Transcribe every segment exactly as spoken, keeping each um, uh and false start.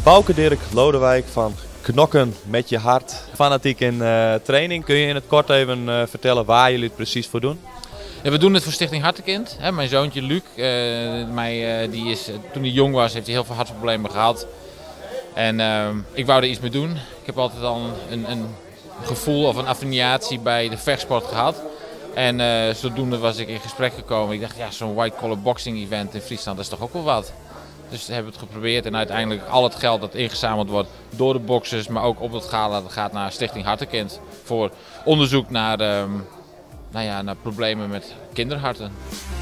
Bouke Dirk Lodewijk van Knokken met je hart. Fanatiek in uh, training. Kun je in het kort even uh, vertellen waar jullie het precies voor doen? Ja, we doen het voor Stichting Hartekind. Hè, mijn zoontje Luc, uh, mij, uh, die is, toen hij jong was, heeft hij heel veel hartproblemen gehad. En uh, ik wou er iets mee doen. Ik heb altijd al een, een gevoel of een affiliatie bij de vechtsport gehad. En uh, zodoende was ik in gesprek gekomen. Ik dacht, ja, zo'n white collar boxing event in Friesland, dat is toch ook wel wat. Dus we hebben het geprobeerd en uiteindelijk al het geld dat ingezameld wordt door de boxers, maar ook op het gala, dat gaat naar Stichting Hartekind. Voor onderzoek naar, um, nou ja, naar problemen met kinderharten.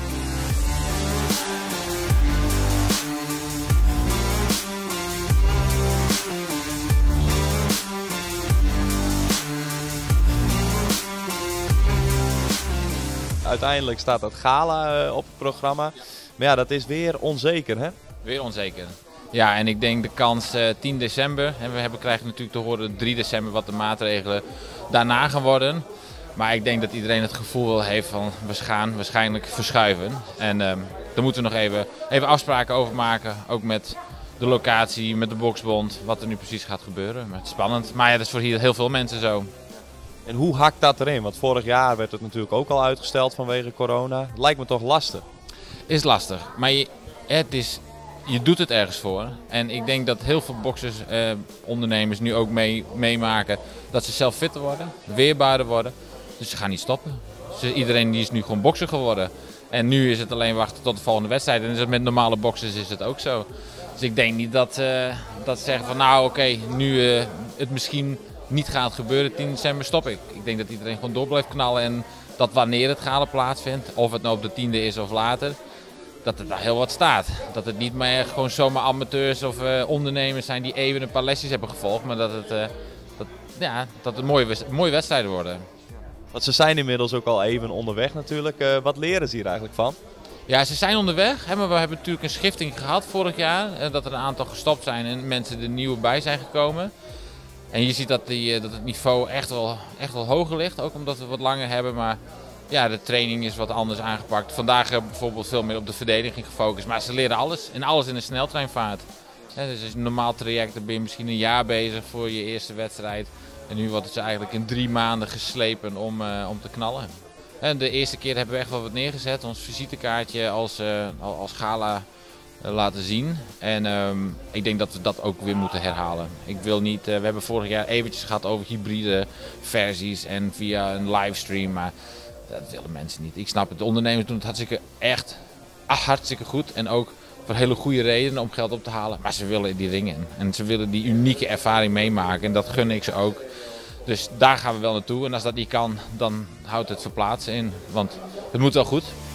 Uiteindelijk staat dat gala uh, op het programma. Maar ja, dat is weer onzeker, hè? Weer onzeker. Ja, en ik denk de kans uh, tien december. En we hebben, krijgen natuurlijk te horen drie december wat de maatregelen daarna gaan worden. Maar ik denk dat iedereen het gevoel heeft van we gaan waarschijnlijk verschuiven. En uh, daar moeten we nog even, even afspraken over maken. Ook met de locatie, met de boksbond. Wat er nu precies gaat gebeuren. Maar het is spannend. Maar ja, dat is voor hier heel veel mensen zo. En hoe hakt dat erin? Want vorig jaar werd het natuurlijk ook al uitgesteld vanwege corona. Lijkt me toch lastig? Is lastig. Maar je, het is... Je doet het ergens voor. En ik denk dat heel veel boxers, eh, ondernemers nu ook mee, meemaken dat ze zelf fitter worden, weerbaarder worden. Dus ze gaan niet stoppen. Dus iedereen die is nu gewoon bokser geworden. En nu is het alleen wachten tot de volgende wedstrijd. En is het met normale boxers is het ook zo. Dus ik denk niet dat, uh, dat ze zeggen van nou oké, okay, nu uh, het misschien niet gaat gebeuren, tien december stop ik. Ik denk dat iedereen gewoon door blijft knallen en dat wanneer het gala plaatsvindt, of het nou op de tiende is of later, dat er daar heel wat staat. Dat het niet meer gewoon zomaar amateurs of uh, ondernemers zijn die even een paar lesjes hebben gevolgd, maar dat het, uh, dat, ja, dat het mooie, mooie wedstrijden worden. Want ze zijn inmiddels ook al even onderweg natuurlijk. Uh, wat leren ze hier eigenlijk van? Ja, ze zijn onderweg, hè, maar we hebben natuurlijk een schifting gehad vorig jaar. Uh, dat er een aantal gestopt zijn en mensen er nieuwe bij zijn gekomen. En je ziet dat, die, dat het niveau echt wel, echt wel hoger ligt, ook omdat we wat langer hebben. Maar ja, de training is wat anders aangepakt. Vandaag hebben we bijvoorbeeld veel meer op de verdediging gefocust. Maar ze leren alles en alles in een sneltreinvaart. Ja, dus als je een normaal traject, dan ben je misschien een jaar bezig voor je eerste wedstrijd. En nu wordt het eigenlijk in drie maanden geslepen om, uh, om te knallen. En de eerste keer hebben we echt wel wat neergezet. Ons visitekaartje als, uh, als gala uh, laten zien. En um, ik denk dat we dat ook weer moeten herhalen. Ik wil niet, uh, we hebben vorig jaar eventjes gehad over hybride versies en via een livestream. Maar dat willen mensen niet. Ik snap het. De ondernemers doen het hartstikke echt ach, hartstikke goed. En ook voor hele goede redenen om geld op te halen. Maar ze willen die ringen in. En ze willen die unieke ervaring meemaken. En dat gun ik ze ook. Dus daar gaan we wel naartoe. En als dat niet kan, dan houdt het verplaatsen in. Want het moet wel goed.